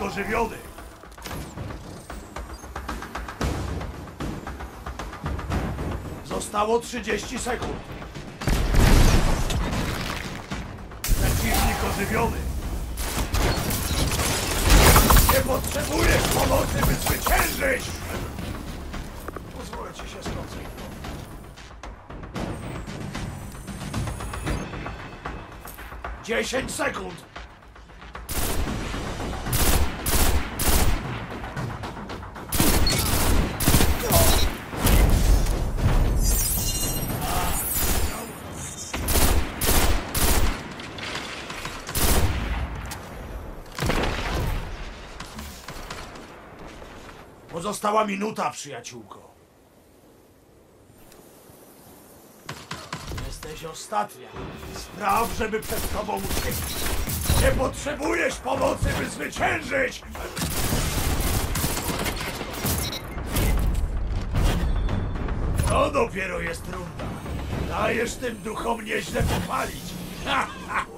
ożywiony. Zostało 30 sekund. Przeciwnik ożywiony. Nie potrzebujesz pomocy, by zwyciężyć! Pozwolę ci się skoncentrować. 10 sekund. Pozostała minuta, przyjaciółko. Jesteś ostatnia. Spraw, żeby przed tobą uciekli. Nie potrzebujesz pomocy, by zwyciężyć! To dopiero jest runda. Dajesz tym duchom nieźle popalić. Ha, ha.